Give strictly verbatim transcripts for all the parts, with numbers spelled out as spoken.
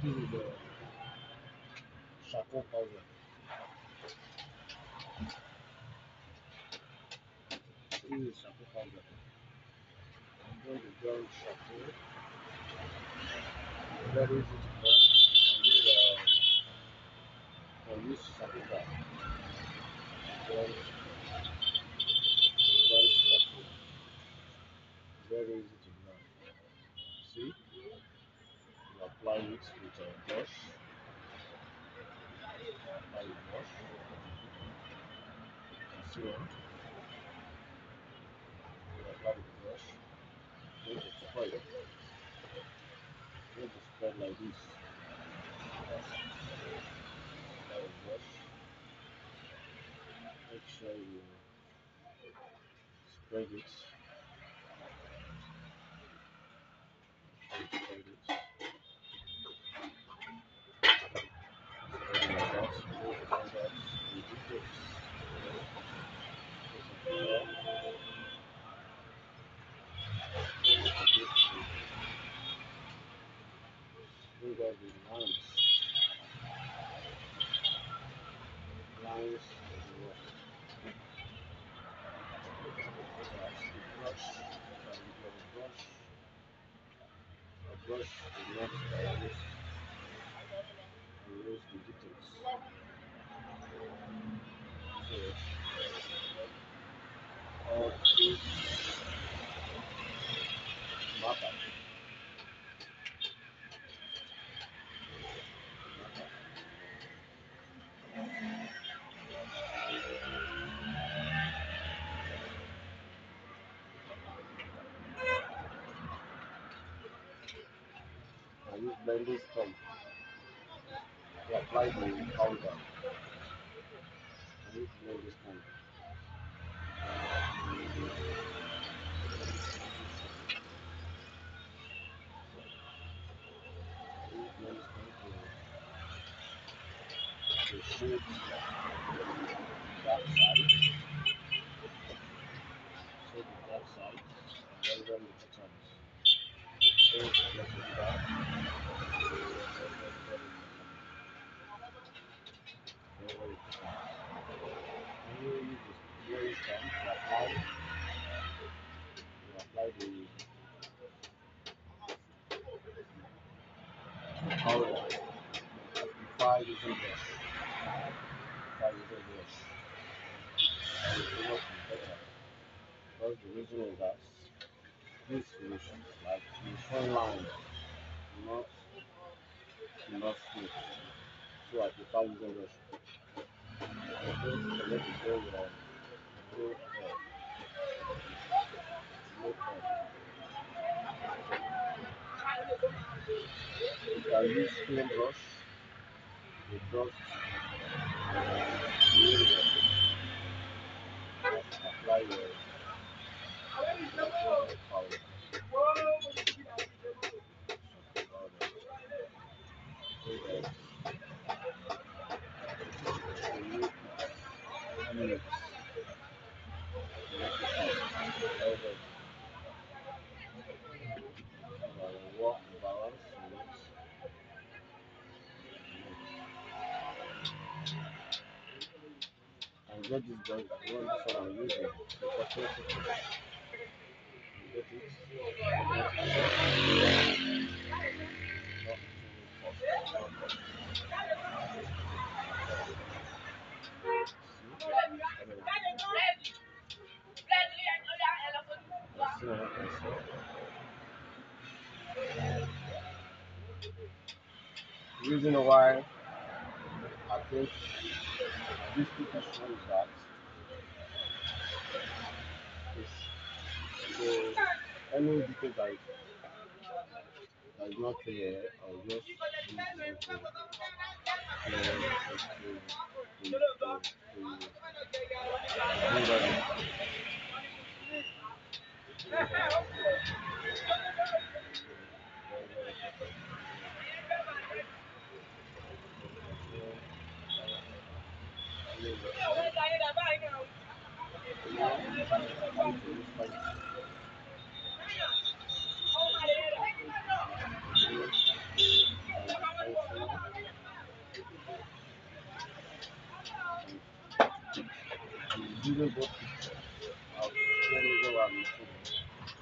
This is the charcoal powder. This is charcoal powder. I'm going to burn charcoal. Very easy to burn. And use, uh, and use charcoal gas. Burn, burn charcoal. Very easy to burn. See, you apply it with a brush. Apply a brush. You can see it. You apply the brush. Going to spread it. Going to spread like this. Apply a brush. Make sure you spread it. Spread it. Spread it like that. Go find out the details. Bring out the lines. Lines of the rock. That's the brush. Can you get a brush? A brush is not erase, erase the details. So all this matter. I use blending sponge to apply the powder. I use blending sponge. I use blending sponge to, to shoot that side. Show the dark side. Very, very important. Don't forget to do that. Very, very, very important. Very, very important. And you use this blending sponge to apply, to apply the, the powder. Apply using brush. Apply using brush. And it will not be better. Because the reason is that this finish like the front line not enough smooth. So I prefer using brush. Don't let it go uh, go uh, go uh. You can use clean brush. The brush really well. Apply your powder. Powder. So that you make it minutes. Very, very uh, work balance in it. And get this brush, the one this one I'm using, the cosmetic brush. You get it? Not too cost, not cost. See? I mean, let's see what I can say. The reason why I think this people shows that is so any detail that is, that is not clear, I'll just use it to clear it to, to, to, to bring that in. Bring that very, very important. Even both pictures. I'll clearly go out and put it.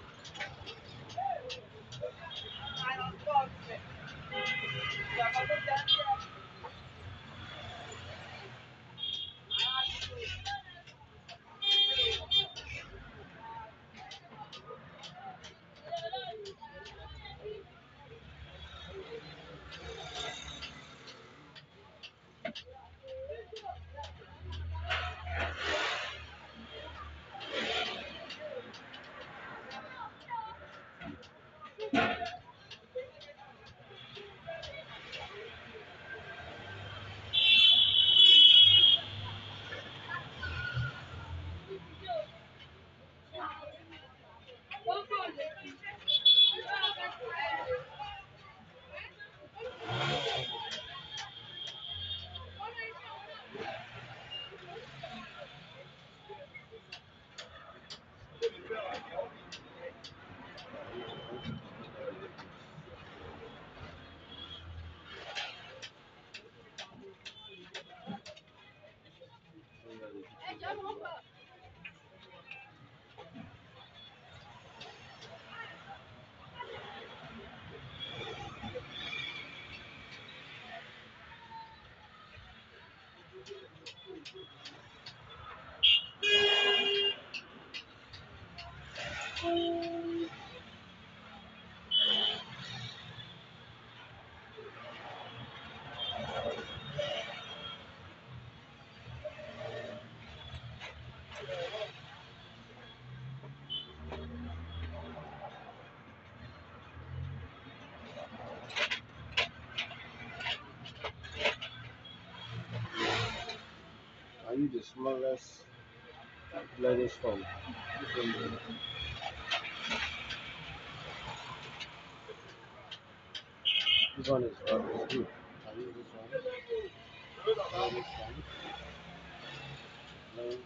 Are you the smallest ladies phone? This one is uh, is good. I use this one. Ladies phone. No.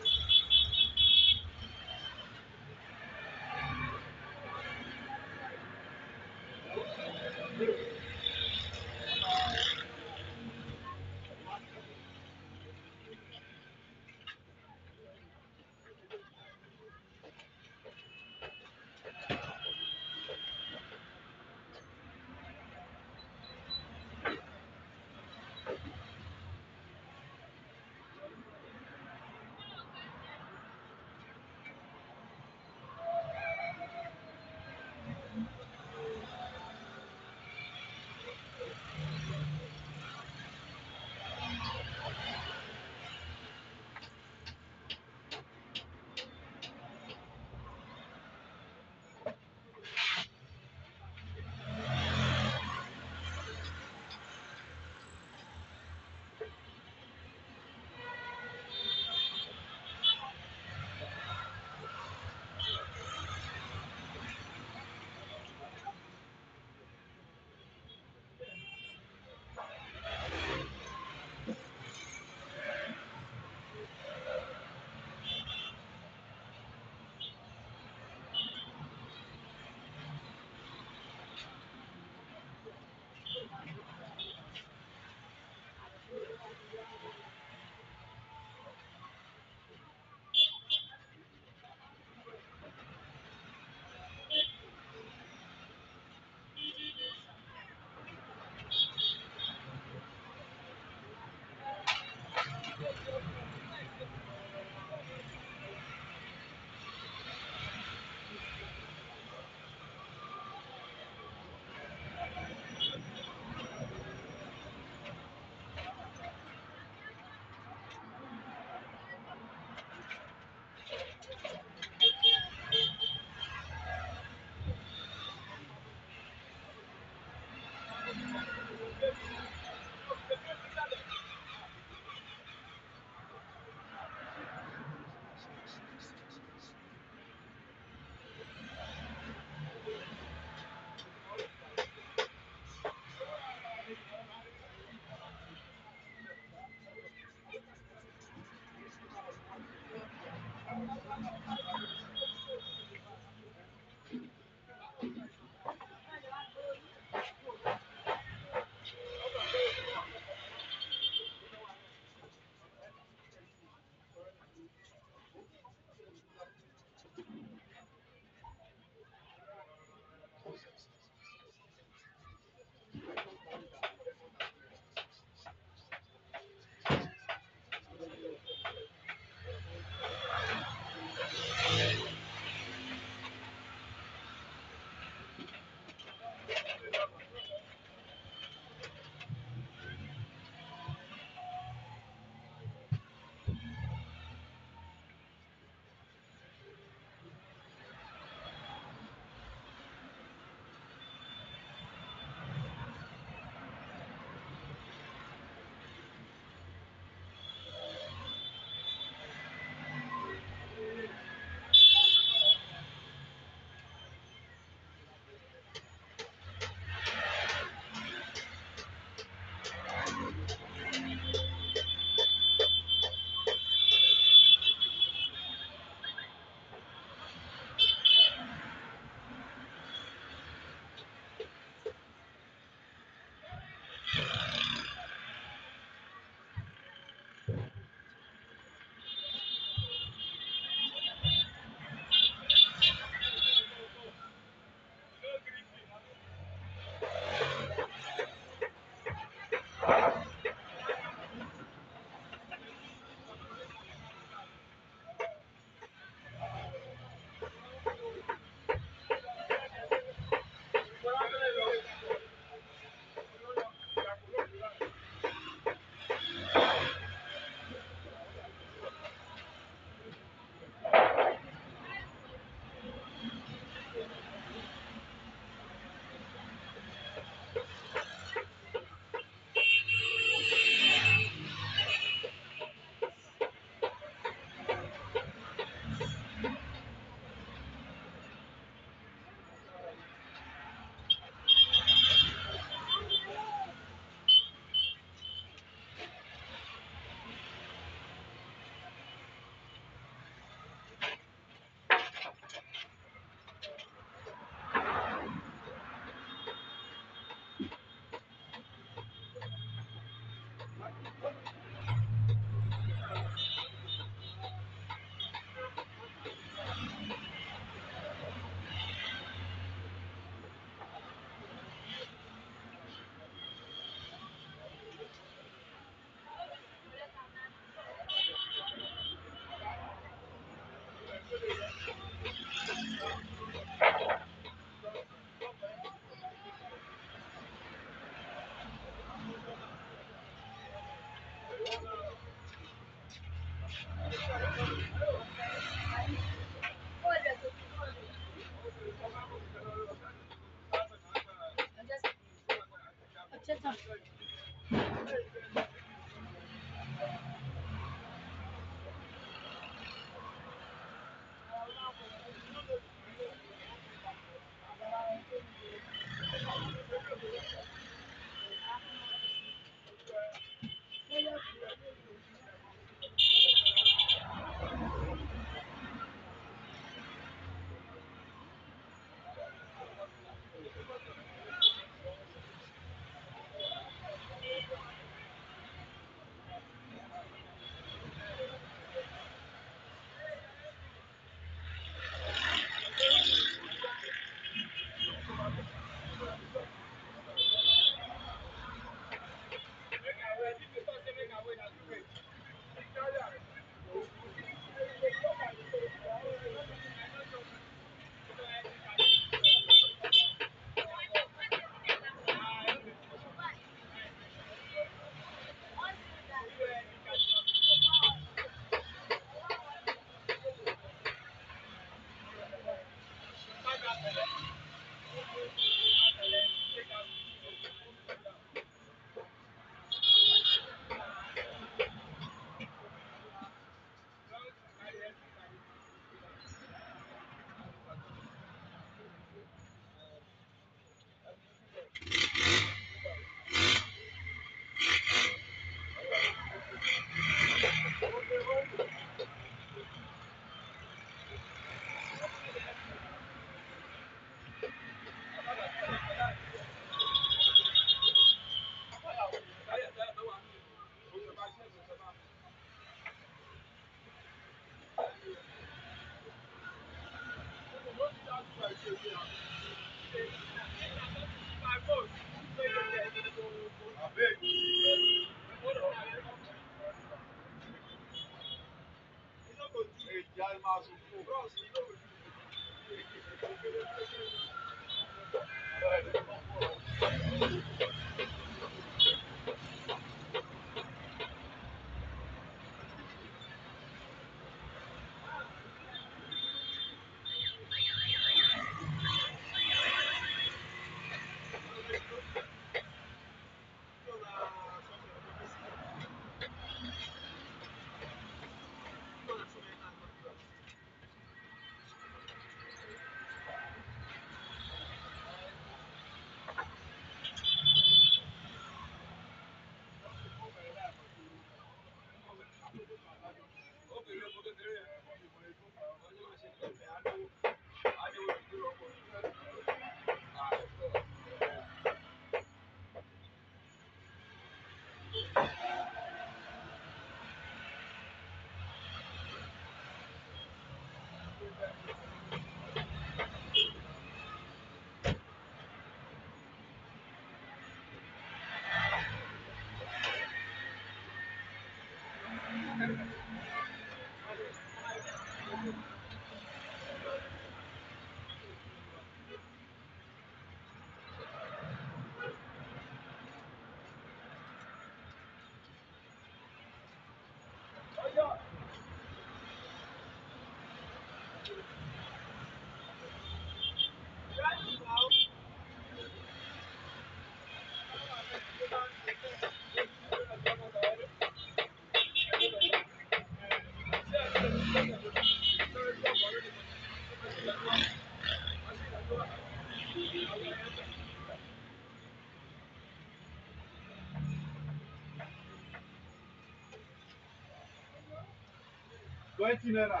Twenty naira.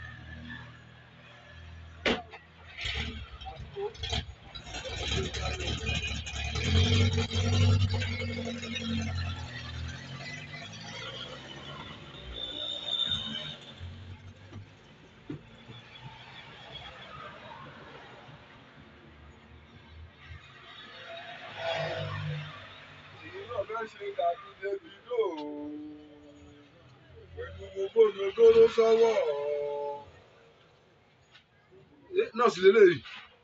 Ṣe dàbí Davido pẹ̀lú gbogbo ògógóró sọ́wọ́ náà sì lélẹ́yìí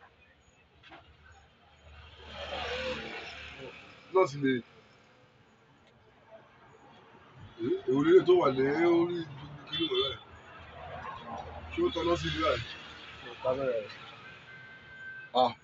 náà sì lè òrìlè tó wà ní orí kìlú rẹ̀ ṣé ó tọ́lọ́ sí ìlú rẹ̀.